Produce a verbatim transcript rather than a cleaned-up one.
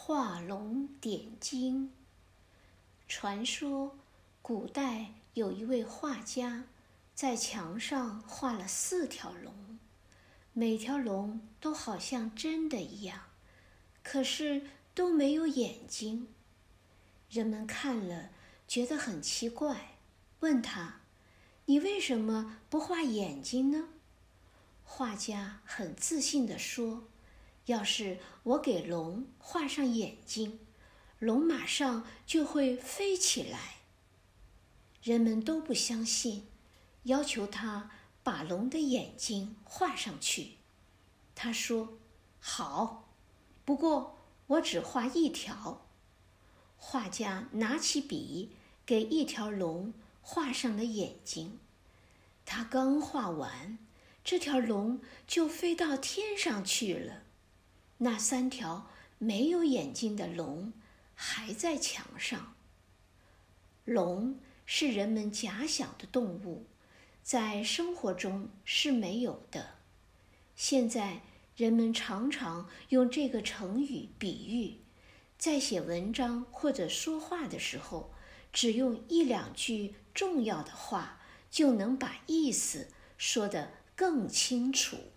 画龙点睛。传说古代有一位画家，在墙上画了四条龙，每条龙都好像真的一样，可是都没有眼睛。人们看了觉得很奇怪，问他：你为什么不画眼睛呢？画家很自信地说：要是我给龙画上眼睛，龙马上就会飞起来。人们都不相信，要求他把龙的眼睛画上去。他说：好，不过我只画一条。画家拿起笔，给一条龙画上了眼睛。他刚画完，这条龙就飞到天上去了。那三条没有眼睛的龙还在墙上。龙是人们假想的动物，在生活中是没有的。现在人们常常用这个成语比喻，在写文章或者说话的时候，只用一两句重要的话，就能把意思说得更清楚。